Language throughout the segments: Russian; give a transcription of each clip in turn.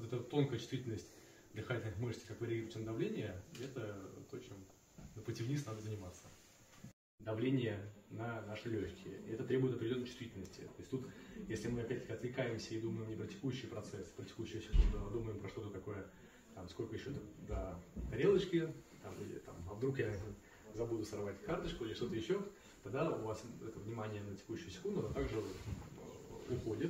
эта тонкая чувствительность дыхательных мышц, как вы реагируете на давление, это то, чем на пути вниз надо заниматься. Давление на наши легкие. Это требует определенной чувствительности. То есть тут, если мы опять-таки отвлекаемся и думаем не про текущий процесс, про текущую секунду, а думаем про что-то такое, там, сколько еще до тарелочки, там, или там, а вдруг я забуду сорвать карточку или что-то еще, тогда у вас это внимание на текущую секунду оно также уходит,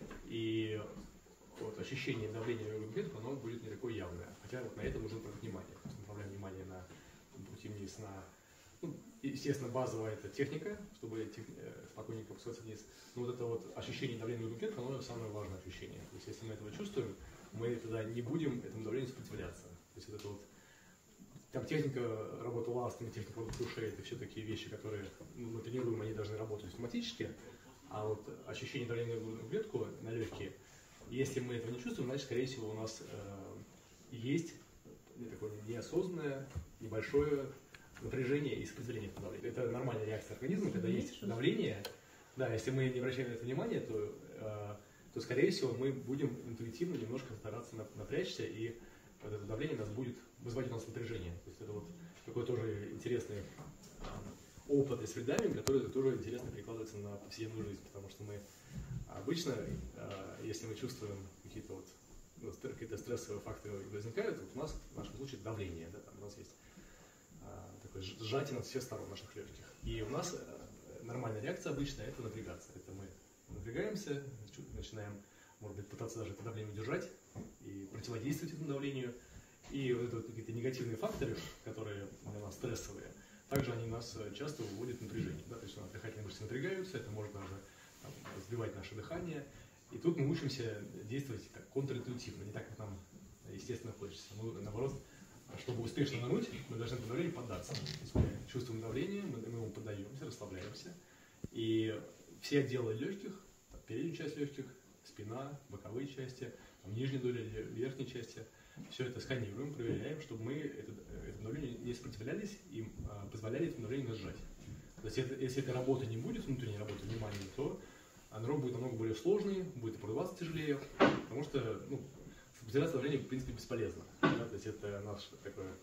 и вот ощущение давления в легкую клетку, оно будет не такое явное. Хотя вот на это нужно обратить внимание. То есть направляем внимание на пути вниз, на, ну, естественно, базовая это техника, чтобы спокойненько опускаться вниз. Но вот это вот ощущение давления в легкую клетку, оно самое важное ощущение. То есть если мы этого чувствуем, мы тогда не будем этому давлению сопротивляться. То есть вот это вот, там техника работы ластами, техника работы ушей, это все такие вещи, которые мы тренируем, они должны работать автоматически. А вот ощущение давления в грудную клетку на легкие, если мы этого не чувствуем, значит, скорее всего, у нас есть такое неосознанное, небольшое напряжение и сопротивление к давлению. Это нормальная реакция организма, когда есть давление. Да, если мы не обращаем на это внимания, то скорее всего, мы будем интуитивно немножко стараться напрячься, и вот это давление нас будет вызывать у нас напряжение. То есть это вот такой тоже интересный опыт из фридайвинга, который тоже интересно перекладывается на повседневную жизнь, потому что мы обычно, если мы чувствуем какие-то вот, какие-то стрессовые факторы возникают, вот у нас в нашем случае давление, да, там у нас есть такое сжатие на все стороны наших легких. И у нас нормальная реакция обычная – это напрягаться. Это мы напрягаемся, начинаем, может быть, пытаться даже это давление удержать и противодействовать этому давлению. И вот это вот какие-то негативные факторы, которые для нас стрессовые, также они нас часто выводят в напряжение. Да? То есть у нас дыхательные мышцы напрягаются, это может даже сбивать наше дыхание. И тут мы учимся действовать так, контринтуитивно, не так, как нам естественно хочется. Мы, наоборот, чтобы успешно нырнуть, мы должны этому давлению поддаться. То есть мы чувствуем давление, мы ему поддаемся, расслабляемся. И все отделы легких, переднюю часть легких, спина, боковые части, нижняя доля, верхней части, все это сканируем, проверяем, чтобы мы этому давлению не сопротивлялись и позволяли этому давлению нас сжать. То есть если этой работы не будет, внутренней работы внимания, то нырок будет намного более сложный, будет и продуваться тяжелее, потому что сопротивляться давлению в принципе бесполезно. Да? То есть это наше такое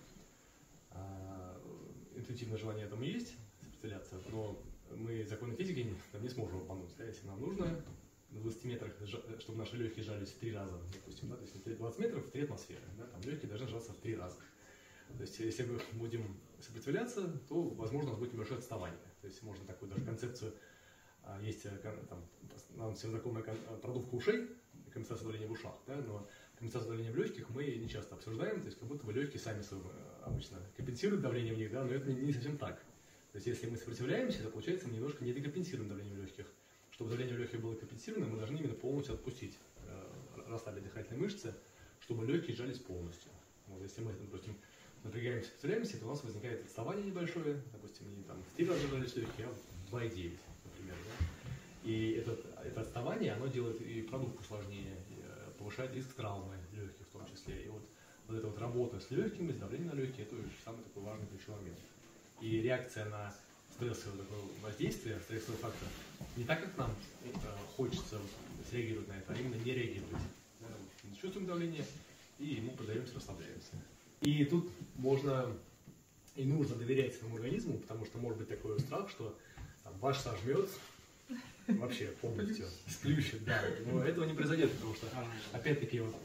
интуитивное желание этому есть, сопротивляться, но мы законы физики не сможем обмануть. Да? Если нам нужно на 20 метрах, чтобы наши легкие сжались в 3 раза, допустим, да? То есть 20 метров в 3 атмосферы, да? Там легкие должны сжаться в 3 раза. То есть если мы будем сопротивляться, то, возможно, у нас будет небольшое отставание. То есть можно такую даже концепцию, есть там, нам всем знакомая продувка ушей, компенсация давления в ушах, да? Но компенсацию давления в легких мы не часто обсуждаем, то есть как будто бы легкие сами обычно компенсируют давление в них, да? Но это не совсем так. То есть если мы сопротивляемся, то получается мы немножко не декомпенсируем давление в легких. Чтобы давление в легких было компенсировано, мы должны именно полностью отпустить, расслабить дыхательные мышцы, чтобы легкие сжались полностью. Вот, если мы, допустим, напрягаемся, сопротивляемся, то у нас возникает отставание небольшое, допустим, не там в 3 раза сжались легкие, а в 2,9, например. Да? И это отставание, оно делает и продувку сложнее, и повышает риск травмы легких в том числе. И вот эта вот работа с легкими, с давлением на легкие, это самый такой важный ключевой момент. И реакция на стрессовое такое воздействие, стрессовый фактор, не так, как нам хочется среагировать на это, а именно не реагировать. Да? Мы чувствуем давление и ему поддаемся, расслабляемся. И тут можно и нужно доверять своему организму, потому что может быть такой страх, что там, ваш сожмет вообще полностью, сплющит, да. Но этого не произойдет, потому что, опять-таки, вот,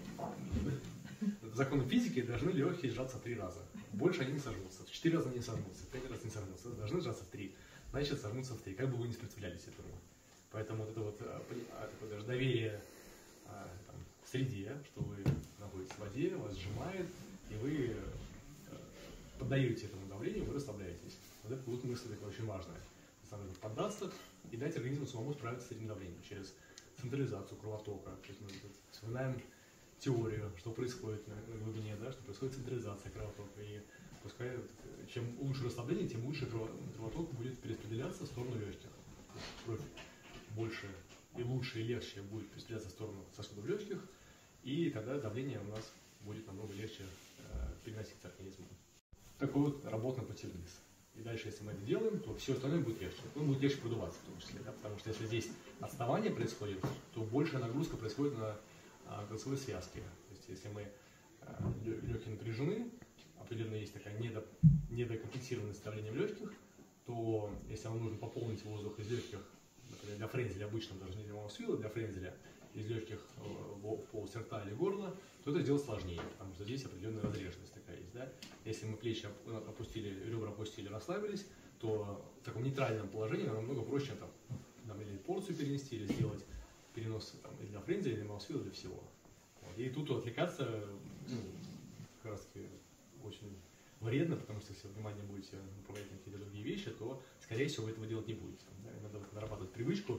законы физики должны легкие сжаться в 3 раза. Больше они не сожмутся, в 4 раза не сожмутся, в 5 раз не сожмутся, должны сжаться в 3. Значит, сожмутся в 3, как бы вы не сопротивлялись этому. Поэтому вот это вот такое даже доверие там, в среде, что вы находитесь в воде, вас сжимает, и вы поддаете этому давлению, вы расслабляетесь. Вот это вот мысль такая очень важная. Нужно поддаться и дать организму самому справиться с этим давлением через централизацию кровотока. То есть мы вспоминаем теорию, что происходит на глубине, да, что происходит централизация кровотока. И пускай чем лучше расслабление, тем лучше кровоток будет перераспределяться в сторону легких. Кровь больше и лучше и легче будет перераспределяться в сторону сосудов легких, и тогда давление у нас будет намного легче переноситься организмом. Такой вот работа на пути вниз. И дальше, если мы это делаем, то все остальное будет легче. Он будет легче продуваться в том числе, да? Потому что если здесь отставание происходит, то большая нагрузка происходит на голосовые связки. То есть если мы легкие напряжены, определенно есть такая недокомпенсированность давлением легких, то если вам нужно пополнить воздух из легких, например, для френзеля обычно, даже не для маусфила, для френзеля из легких в полость рта или горла, то это сделать сложнее, потому что здесь определенная разреженность такая есть. Да? Если мы плечи опустили, ребра опустили, расслабились, то в таком нейтральном положении нам намного проще там, или порцию перенести, или сделать перенос там, или для френзеля, или маусфила, для всего. Вот. И тут отвлекаться как раз таки очень вредно, потому что если вы внимание будете направлять на какие-то другие вещи, то, скорее всего, вы этого делать не будете. Да? Надо нарабатывать привычку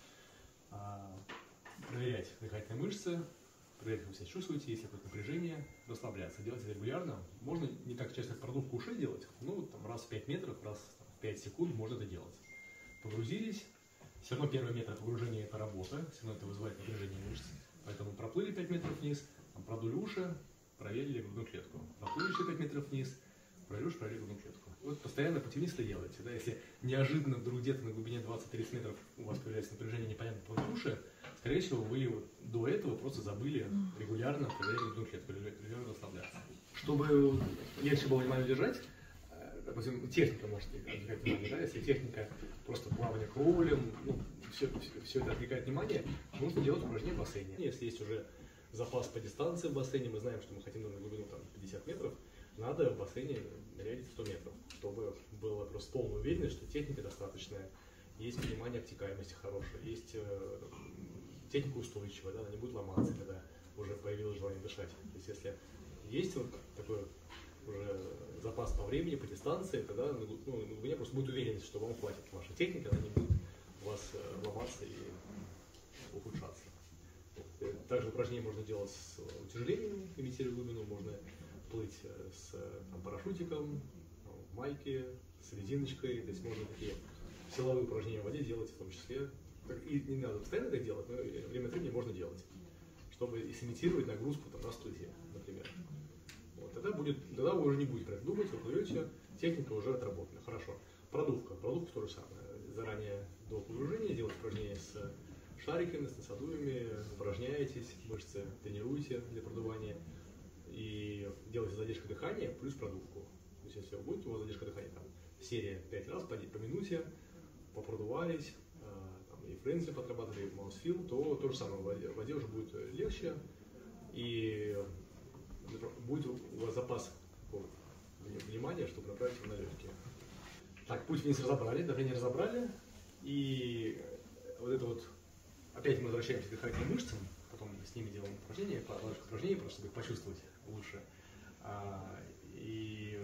проверять дыхательные мышцы, проверять, как вы себя чувствуете, если какое-то напряжение, расслабляться. Делать это регулярно. Можно не так часто продувку ушей делать, ну, там, раз в 5 метров, раз в 5 секунд можно это делать. Погрузились, все равно первые метры погружения это работа, все равно это вызывает напряжение мышц. Поэтому проплыли 5 метров вниз, там, продули уши, проверили грудную клетку. Проплыли еще 5 метров вниз, проверили уши, проверили грудную клетку. Вот постоянно путевисто делаете. Да? Если неожиданно вдруг где-то на глубине 20-30 метров у вас появляется напряжение непонятно по уши, скорее всего, вы вот до этого просто забыли регулярно проверять грудную клетку, регулярно расслабляться. Чтобы легче было внимание удержать, допустим, техника может отвлекать внимание, да? Если техника просто плавание кролем, ну, все это отвлекает внимание, нужно делать упражнения в бассейне. Если есть уже запас по дистанции в бассейне, мы знаем, что мы хотим на глубину там, 50 метров, надо в бассейне нырять 100 метров, чтобы была просто полная уверенность, что техника достаточная, есть понимание обтекаемости хорошее, есть техника устойчивая, да, она не будет ломаться, когда уже появилось желание дышать. То есть если есть вот такой уже запас по времени, по дистанции, тогда у меня просто будет уверенность, что вам хватит ваша техника, она не будет у вас ломаться и ухудшаться. Также упражнения можно делать с утяжелением, имитируя глубину, можно плыть с парашютиком, в майке, с резиночкой, то есть можно такие силовые упражнения в воде делать в том числе. И не надо постоянно это делать, но время от времени можно делать, чтобы сымитировать нагрузку там, на студии, например. Вот, тогда вы уже не будете про это думать, вы плывете, техника уже отработана. Хорошо. Продувка. Продувка то же самое. Заранее до погружения делать упражнения с шариками, с насадуями, упражняетесь, мышцы тренируете для продувания и делайте задержку дыхания плюс продувку. То есть если будет у вас задержка дыхания, там, серия 5 раз по минуте, попродувались, и френзель подрабатывали, и маусфил, то то же самое в воде уже будет легче и будет у вас запас внимания, чтобы направить его на легкие. Так, путь вниз разобрали, давление разобрали, и вот это вот, опять мы возвращаемся к дыхательным мышцам, потом с ними делаем упражнения, парочку упражнений, просто чтобы их почувствовать лучше. И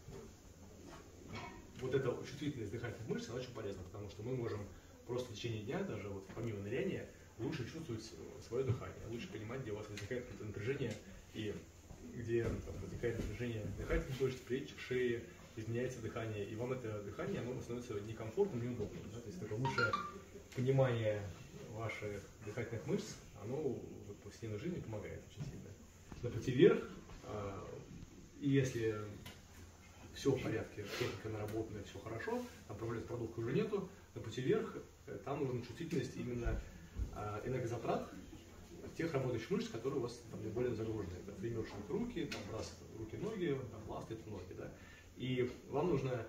вот эта чувствительность дыхательных мышц, она очень полезна, потому что мы можем просто в течение дня, даже вот помимо ныряния, лучше чувствовать свое дыхание, лучше понимать, где у вас возникает какое-то напряжение и где там, возникает напряжение дыхательных мышц, плеч, шеи, изменяется дыхание, и вам это дыхание оно становится некомфортным, неудобным. Да? То есть такое лучшее понимание ваших дыхательных мышц, оно в повседневной жизни помогает очень сильно. На пути вверх, и если все в порядке, техника наработана, все хорошо, там проблем с продукцией уже нету, на пути вверх там нужна чувствительность именно энергозатрат тех работающих мышц, которые у вас там более загружены. Это флемершинг руки, там раз руки-ноги, там ласты ноги, да. И вам нужно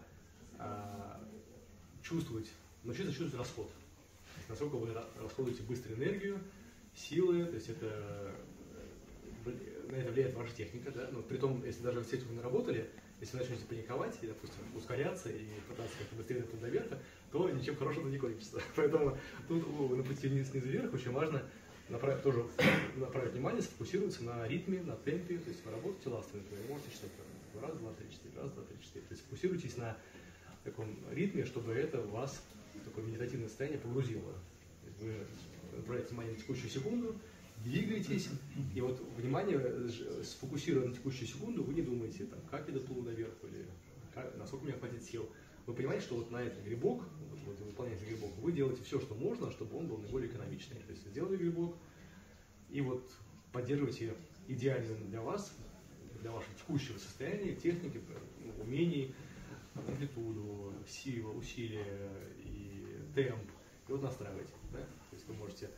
научиться чувствовать расход. То есть, насколько вы расходуете быстро энергию, силы, то есть на это влияет ваша техника, да. Но при том, если даже все вы наработали, если вы начнете паниковать и, допустим, ускоряться и пытаться как-то быстрее до верха, то ничем хорошего не кончится. Поэтому тут на пути снизу вверх очень важно направить внимание, сфокусироваться на ритме, на темпе, то есть вы работаете ластами, вы можете что-то раз, два, три, четыре, раз, два, три, четыре. То есть фокусируйтесь на таком ритме, чтобы это вас в такое медитативное состояние погрузило. Вы направляете внимание на текущую секунду, двигаетесь, и вот внимание сфокусировано на текущую секунду, вы не думаете, там, как я доплыву наверх, или насколько у меня хватит сил. Вы понимаете, что вот на этот грибок, вот выполняете грибок, вы делаете все, что можно, чтобы он был наиболее экономичный. То есть сделали грибок, и вот поддерживаете идеальным для вас, для вашего текущего состояния, техники, умений, амплитуду, силу, усилия и темп, и вот настраиваете. Да? То есть вы можете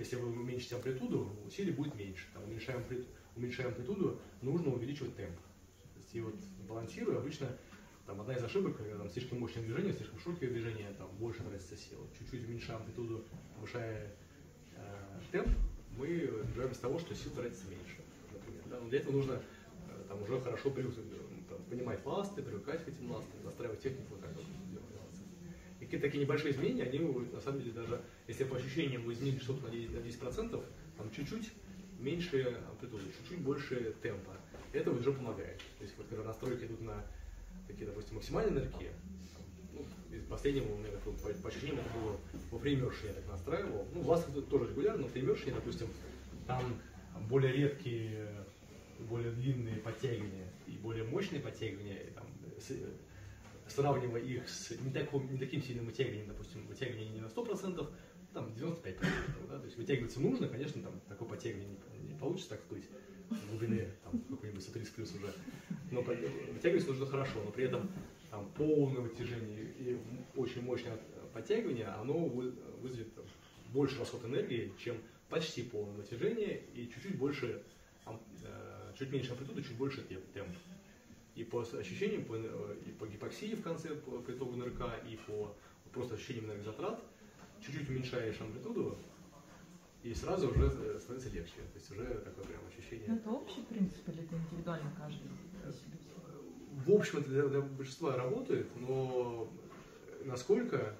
Если вы уменьшите амплитуду, усилий будет меньше. Там, уменьшая амплитуду, нужно увеличивать темп. То есть, и вот балансируя, обычно там, одна из ошибок, когда там, слишком мощное движение, слишком широкое движение, там больше тратится сила. Чуть-чуть уменьшая амплитуду, повышая темп, мы добиваемся того, что сил тратится меньше. Например, да? Но для этого нужно там, уже хорошо понимать ласты, привыкать к этим ластам, настраивать технику, как это делается. И какие-то такие небольшие изменения, они на самом деле даже, если по ощущениям вы изменили что-то на 10%, там чуть-чуть меньше амплитуды, чуть-чуть больше темпа, это уже помогает. То есть, вот, когда настройки идут на такие, допустим, максимальные нырки, ну, из последнего у меня по ощущениям это было во фреймерше я так настраивал. Ну, у вас это тоже регулярно, но в фреймерше, допустим, там более редкие, более длинные подтягивания и более мощные подтягивания, и, там, сравнивая их с не таким сильным вытягиванием, допустим, вытягивание не на 100%, там 95%. Да? То есть вытягиваться нужно, конечно, там такое подтягивание не получится, так сказать, глубины какой-нибудь 130 плюс уже. Но вытягиваться нужно хорошо, но при этом там, полное вытяжение и очень мощное подтягивание, оно вызовет там, больше расход энергии, чем почти полное натяжение и чуть-чуть больше, чуть меньше амплитуды, чуть больше темп. И по ощущениям, и по гипоксии в конце, по итогу нырка, и по просто ощущениям энергозатрат, чуть-чуть уменьшаешь амплитуду, и сразу уже становится легче. То есть уже такое прям ощущение. Но это общий принцип или это индивидуально каждый? В общем, это для большинства работает, но насколько,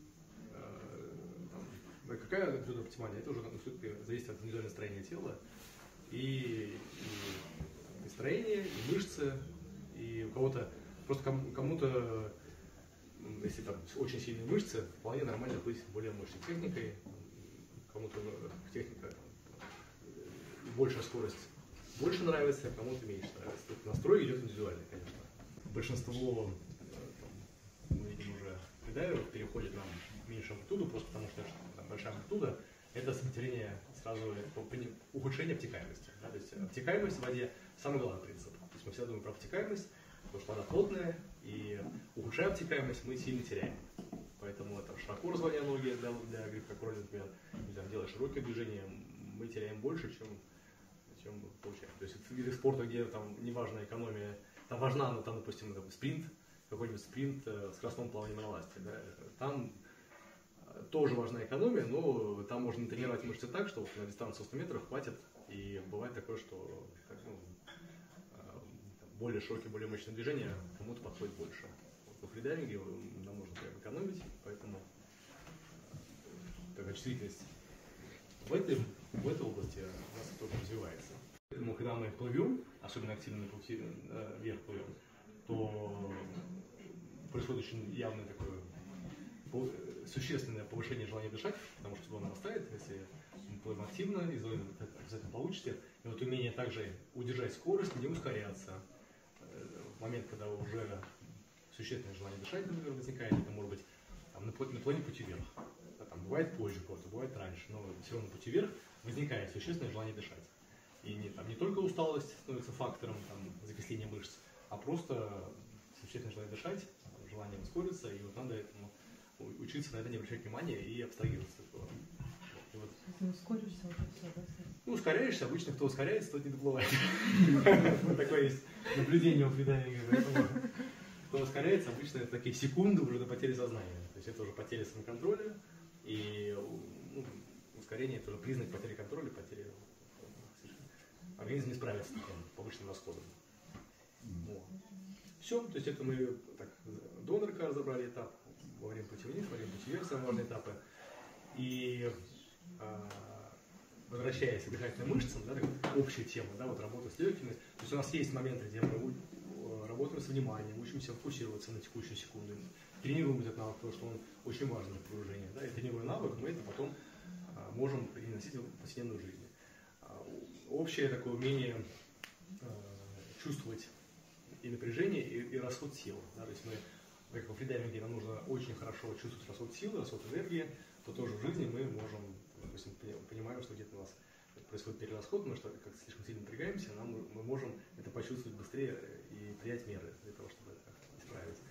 какая амплитуда оптимальная, это уже зависит от индивидуального строения тела, и строение, и мышцы, и у кого-то, просто кому-то, если там очень сильные мышцы, вполне нормально быть более мощной техникой, кому-то техника, большая скорость больше нравится, кому-то меньше нравится. Тут настрой идет индивидуально, конечно. Большинство, мы видим уже, придайверов переходит на меньшую амплитуду, просто потому что большая амплитуда – это сопротивление сразу ухудшение обтекаемости. Да? То есть обтекаемость в воде – самый главный принцип. То есть мы всегда думаем про обтекаемость, потому что вода плотная, и ухудшая обтекаемость мы сильно теряем. Поэтому это широко разводя ноги для грибка кроли, например, делая широкие движения, мы теряем больше, чем получаем. То есть это виды спорта, где там неважна экономия, там важна, но там, допустим, спринт, какой-нибудь спринт с скоростном плаванием на ласте. Да? Там тоже важна экономия, но там можно тренировать мышцы так, что на дистанцию 100 метров хватит, и бывает такое, что более широкие, более мощные движения кому-то подходит больше. Во фридайвинге нам можно прям экономить, поэтому такая чувствительность в этой области у нас тоже развивается. Поэтому, когда мы плывем, особенно активно на пути вверх плывем, то происходит очень явное такое существенное повышение желания дышать, потому что зона нарастает, если мы плывем активно, и зона обязательно получите. И вот умение также удержать скорость, не ускоряться. В момент, когда уже существенное желание дышать, например, возникает, это может быть там, на плане пути вверх. Да, там, бывает позже просто, бывает раньше, но все равно на пути вверх возникает существенное желание дышать. И не только усталость становится фактором закисления мышц, а просто существенное желание дышать, желание ускориться, и вот надо этому учиться на это не обращать внимания и абстрагироваться. Вот. Если ускоришься, уже все, да? Ну, ускоряешься, обычно кто ускоряется, тот не доплывает. Такое есть наблюдение у фридайвинга. Кто ускоряется, обычно это такие секунды уже до потери сознания. То есть это уже потеря самоконтроля, и ускорение это уже признак потери контроля, потери. Организм не справится с таким повышенным расходом. Все, то есть это мы так, до нырка разобрали этап, во время пути вниз, во время пути вверх, самые важные этапы. И возвращаясь к дыхательным мышцам, да, общая тема, да, вот работа с легкими. То есть у нас есть моменты, где мы работаем с вниманием, учимся фокусироваться на текущую секунду, тренируем этот навык, потому что он очень важен для погружения. Да, и тренируя навык, мы это потом можем переносить в повседневную жизнь. Общее такое умение чувствовать и напряжение, и расход сил. Да, то есть мы, как во фридайвинге, нам нужно очень хорошо чувствовать расход силы, расход энергии, то тоже в жизни мы можем, допустим, понимаем, что где-то у нас происходит перерасход, потому что как слишком сильно напрягаемся, мы можем это почувствовать быстрее и принять меры для того, чтобы это исправить.